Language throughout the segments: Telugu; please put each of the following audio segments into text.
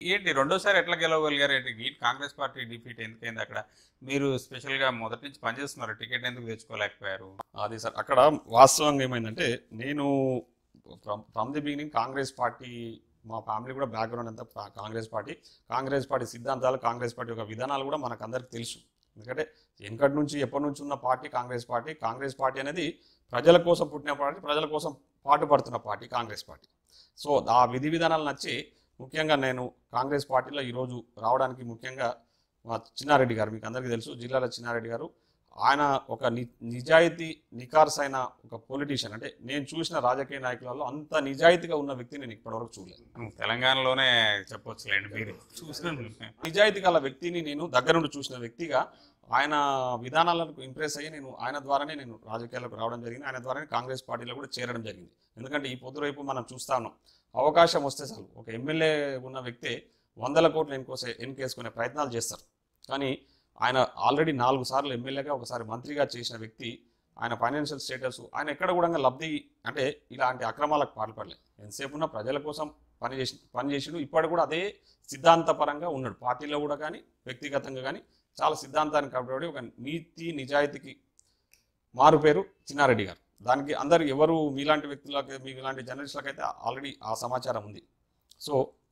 ఏంటి రెండోసారి ఎట్లా గెలవగలిగారు? ఏంటి కాంగ్రెస్ పార్టీ డిఫీట్ ఎందుకైంది అక్కడ? మీరు స్పెషల్గా మొదటి నుంచి పనిచేస్తున్నారు, టికెట్ ఎందుకు తెచ్చుకోలేకపోయారు? అది సార్ అక్కడ వాస్తవంగా ఏమైందంటే నేను from the beginning Congress party, మా ఫ్యామిలీ కూడా బ్యాక్గ్రౌండ్ అంతా కాంగ్రెస్ పార్టీ సిద్ధాంతాలు, కాంగ్రెస్ పార్టీ యొక్క విధానాలు కూడా మనకు అందరికి తెలుసు. ఎందుకంటే వెనకటి నుంచి ఎప్పటి నుంచి ఉన్న పార్టీ కాంగ్రెస్ పార్టీ అనేది ప్రజల కోసం పుట్టిన పార్టీ, ప్రజల కోసం పాటుపడుతున్న పార్టీ కాంగ్రెస్ పార్టీ. సో ఆ విధి విధానాలు నచ్చి ముఖ్యంగా నేను కాంగ్రెస్ పార్టీలో ఈరోజు రావడానికి ముఖ్యంగా మా చిన్నారెడ్డి గారు, మీకు అందరికీ తెలుసు, జిల్లాల చిన్నారెడ్డి గారు, ఆయన ఒక నిజాయితీ నికార్సైన ఒక పొలిటీషియన్. అంటే నేను చూసిన రాజకీయ నాయకులలో అంత నిజాయితీగా ఉన్న వ్యక్తిని నేను ఇప్పటివరకు చూడలేదు. తెలంగాణలోనే చెప్పొచ్చులేండి, మీరు చూసిన నిజాయితీ గల వ్యక్తిని నేను దగ్గర నుండి చూసిన వ్యక్తిగా ఆయన విధానాలకు ఇంప్రెస్ అయ్యి నేను ఆయన ద్వారానే నేను రాజకీయాలకు రావడం జరిగింది. ఆయన ద్వారానే కాంగ్రెస్ పార్టీలో కూడా చేరడం జరిగింది. ఎందుకంటే ఈ పొద్దు రేపు మనం చూస్తా ఉన్నాం, అవకాశం వస్తే చాలు ఒక ఎమ్మెల్యే ఉన్న వ్యక్తి 100 కోట్లు ఎన్కేసుకునే ప్రయత్నాలు చేస్తారు. కానీ ఆయన ఆల్రెడీ 4 సార్లు ఎమ్మెల్యేగా, ఒకసారి మంత్రిగా చేసిన వ్యక్తి. ఆయన ఫైనాన్షియల్ స్టేటస్, ఆయన ఎక్కడ కూడా లబ్ధి అంటే ఇలాంటి అక్రమాలకు పాల్పడలేదు. ఎంతసేపు ఉన్న ప్రజల కోసం పనిచేసిండు. ఇప్పటి కూడా అదే సిద్ధాంతపరంగా ఉన్నాడు. పార్టీలో కూడా కానీ వ్యక్తిగతంగా కానీ చాలా సిద్ధాంతానికి కాబట్టి ఒక నీతి నిజాయితీకి మారు పేరు చిన్నారెడ్డి గారు. దానికి అందరు ఎవరు మీలాంటి వ్యక్తులకి, మీలాంటి జర్నలిస్టులకు అయితే ఆల్రెడీ ఆ సమాచారం ఉంది. సో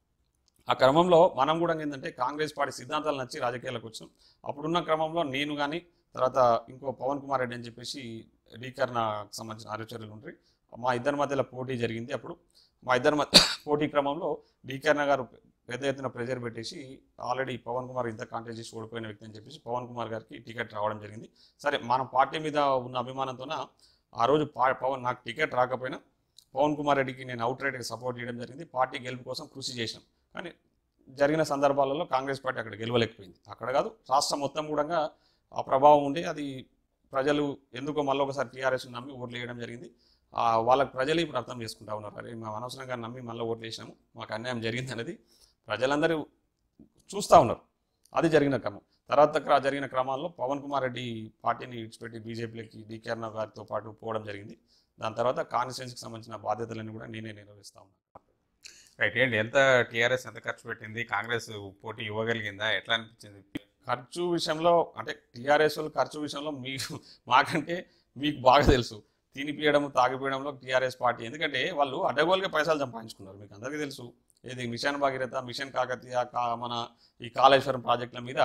ఆ క్రమంలో మనం కూడా ఏంటంటే కాంగ్రెస్ పార్టీ సిద్ధాంతాలు నచ్చి రాజకీయాలకు వచ్చాం. అప్పుడున్న క్రమంలో నేను కానీ, తర్వాత ఇంకో పవన్ కుమార్ రెడ్డి అని చెప్పేసి డీకర్ణకు సంబంధించిన ఆలోచనలు ఉంటాయి. మా ఇద్దరి మధ్యలో పోటీ జరిగింది. అప్పుడు మా ఇద్దరి మధ్య పోటీ క్రమంలో డీకర్ణ గారు పెద్ద ఎత్తున ప్రెజర్ పెట్టేసి ఆల్రెడీ పవన్ కుమార్ ఇంత కాంటెస్ట్ చేసి ఓడిపోయిన వ్యక్తి అని చెప్పేసి పవన్ కుమార్ గారికి టికెట్ రావడం జరిగింది. సరే, మన పార్టీ మీద ఉన్న అభిమానంతోన ఆ రోజు నాకు టికెట్ రాకపోయినా పవన్ కుమార్ రెడ్డికి నేను అవుట్ రైట్గా సపోర్ట్ చేయడం జరిగింది. పార్టీ గెలుపు కోసం కృషి చేసినాం. కానీ జరిగిన సందర్భాలలో కాంగ్రెస్ పార్టీ అక్కడ గెలవలేకపోయింది. అక్కడ కాదు, రాష్ట్రం మొత్తం కూడా ఆ ప్రభావం ఉండి అది ప్రజలు ఎందుకో మళ్ళీ ఒకసారి టీఆర్ఎస్ నమ్మి ఓట్లు వేయడం జరిగింది. వాళ్ళకి ప్రజలు ఇప్పుడు అర్థం చేసుకుంటా ఉన్నారు, అరే మేము అనవసరంగా నమ్మి మళ్ళీ ఓట్లు వేసినాము, మాకు అన్యాయం జరిగింది అనేది ప్రజలందరూ చూస్తూ ఉన్నారు. అది జరిగిన క్రమం. తర్వాత జరిగిన క్రమాల్లో పవన్ కుమార్ రెడ్డి పార్టీని విడిచిపెట్టి బీజేపీలోకి డీకర్ణ గారితో పాటు పోవడం జరిగింది. దాని తర్వాత కాన్స్టిట్యున్సీకి సంబంధించిన బాధ్యతలన్నీ కూడా నేనే నిర్వహిస్తా ఉన్నాను. రైట్. ఏంటి ఎంత టీఆర్ఎస్ ఎంత ఖర్చు పెట్టింది? కాంగ్రెస్ పోటీ ఇవ్వగలిగిందా? ఎట్లా అనిపించింది? ఖర్చు విషయంలో అంటే టీఆర్ఎస్ వాళ్ళు ఖర్చు విషయంలో మాకంటే మీకు బాగా తెలుసు. తినిపియడం తాగిపోయడంలో టీఆర్ఎస్ పార్టీ, ఎందుకంటే వాళ్ళు అడ్డగోలుగా పైసలు సంపాదించుకున్నారు. మీకు అందరికీ తెలుసు, ఇది మిషన్ భగీరథ, మిషన్ కాకతీయ, మన ఈ కాళేశ్వరం ప్రాజెక్టుల మీద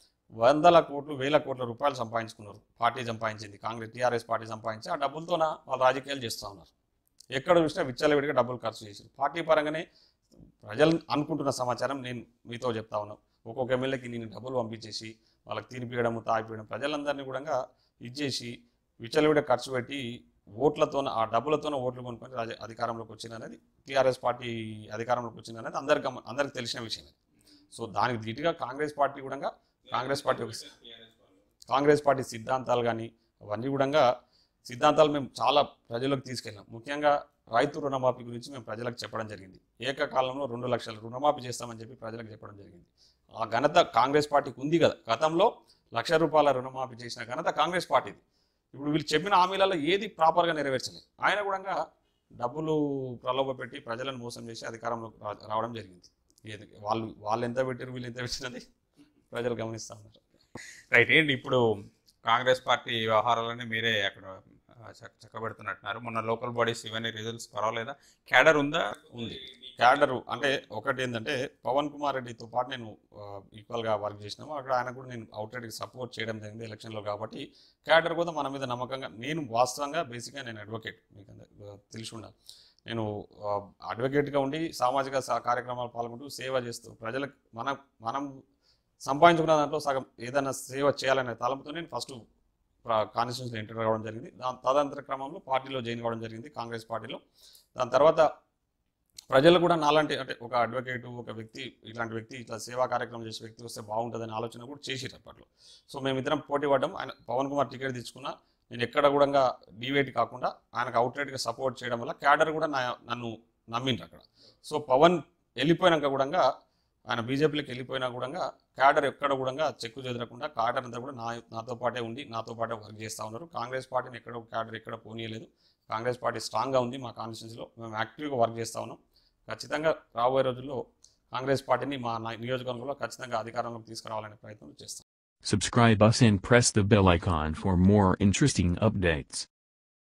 100 కోట్లు 1000 కోట్ల రూపాయలు సంపాదించుకున్నారు. పార్టీ సంపాదించింది, టీఆర్ఎస్ పార్టీ సంపాదించి ఆ డబ్బులతోన వాళ్ళు రాజకీయాలు చేస్తూ ఉన్నారు. ఎక్కడ చూసినా విచ్చలవిడిగా డబ్బులు ఖర్చు చేశారు. పార్టీ పరంగానే ప్రజలు అనుకుంటున్న సమాచారం నేను మీతో చెప్తా ఉన్నాను. ఒక్కొక్క ఎమ్మెల్యేకి నేను డబ్బులు పంపించేసి వాళ్ళకి తినిపియడం తాగిపోయడం, ప్రజలందరినీ కూడా ఇచ్చేసి విచ్చలవిడిగా ఖర్చు పెట్టి ఓట్లతో, ఆ డబ్బులతోనే ఓట్లు కొనుక్కొని అధికారంలోకి వచ్చిందనేది, టీఆర్ఎస్ పార్టీ అధికారంలోకి వచ్చిందనేది అందరికి తెలిసిన విషయం. సో దానికి ధీటుగా కాంగ్రెస్ పార్టీ సిద్ధాంతాలు కానీ అవన్నీ కూడా సిద్ధాంతాలు మేము చాలా ప్రజలకు తీసుకెళ్ళాం. ముఖ్యంగా రైతు రుణమాఫీ గురించి మేము ప్రజలకు చెప్పడం జరిగింది. ఏకకాలంలో 2 లక్షల రుణమాఫీ చేస్తామని చెప్పి ప్రజలకు చెప్పడం జరిగింది. ఆ ఘనత కాంగ్రెస్ పార్టీకి ఉంది కదా. గతంలో ₹1,00,000 రుణమాఫీ చేసిన ఘనత కాంగ్రెస్ పార్టీది. ఇప్పుడు వీళ్ళు చెప్పిన హామీలలో ఏది ప్రాపర్గా నెరవేర్చలేదు. ఆయన కూడా డబ్బులు ప్రలోభ పెట్టి ప్రజలను మోసం చేసి అధికారంలోకి రావడం జరిగింది. ఏది వాళ్ళు ఎంత పెట్టారు, వీళ్ళు ఎంత పెట్టినది ప్రజలు గమనిస్తూ ఉన్నారు. రైట్. ఏంటి ఇప్పుడు కాంగ్రెస్ పార్టీ వ్యవహారాలన్నీ మీరే అక్కడ చక్కబెడుతున్నట్టున్నారు. మొన్న లోకల్ బాడీస్ ఇవన్నీ రిజల్ట్స్ పర్వాలేదా? క్యాడర్ ఉందా? ఉంది. క్యాడరు అంటే ఒకటి ఏంటంటే పవన్ కుమార్ రెడ్డితో పాటు నేను ఈక్వల్గా వర్క్ చేసినాము. అక్కడ ఆయన కూడా నేను అవుట్రైట్గా సపోర్ట్ చేయడం జరిగింది ఎలక్షన్లో. కాబట్టి క్యాడర్ కూడా మన మీద నమ్మకంగా, నేను వాస్తవంగా బేసిక్గా నేను అడ్వకేట్, మీకు తెలిసి ఉండాలి. నేను అడ్వకేట్గా ఉండి సామాజిక కార్యక్రమాలు పాల్గొంటూ సేవ చేస్తూ ప్రజలకు మనం సంపాదించుకున్న దాంట్లో సగం ఏదైనా సేవ చేయాలనే తలంపుతో నేను ఫస్ట్ కాన్స్టిట్యూన్సీలో ఎంటర్ కావడం జరిగింది. తదనంతర క్రమంలో పార్టీలో జాయిన్ కావడం జరిగింది, కాంగ్రెస్ పార్టీలో. దాని తర్వాత ప్రజలు కూడా నాలాంటి, అంటే ఒక అడ్వకేటు, ఒక వ్యక్తి, ఇట్లాంటి వ్యక్తి ఇట్లా సేవా కార్యక్రమం చేసే వ్యక్తి వస్తే బాగుంటుందనే ఆలోచన కూడా చేసిరు అప్పట్లో. సో మేమిద్దరం పోటీ పడ్డాం. ఆయన పవన్ కుమార్ టికెట్ తెచ్చుకున్నా, నేను ఎక్కడ కూడా డివేట్ కాకుండా ఆయనకు అవుట్రైట్గా సపోర్ట్ చేయడం వల్ల క్యాడర్ కూడా నన్ను నమ్మిండ్రు అక్కడ. సో పవన్ వెళ్ళిపోయినాక కూడా, ఆయన బీజేపీలోకి వెళ్ళిపోయినా కూడా క్యాడర్ ఎక్కడ కూడా చెక్కు చెదరకుండా క్యాడర్ అంతా కూడా నాతో పాటే ఉండి నాతో పాటే వర్క్ చేస్తూ ఉన్నారు. కాంగ్రెస్ పార్టీని క్యాడర్ ఎక్కడ పోనీయలేదు. కాంగ్రెస్ పార్టీ స్ట్రాంగ్గా ఉంది. మా కాన్స్టిట్యూన్సీలో మేము యాక్టివ్గా వర్క్ చేస్తూ ఉన్నాం. ఖచ్చితంగా రాబోయే రోజుల్లో కాంగ్రెస్ పార్టీని మా నియోజకవర్గంలో ఖచ్చితంగా అధికారంలోకి తీసుకురావాలనే ప్రయత్నం చేస్తాం. Subscribe us and press the bell icon for more interesting updates.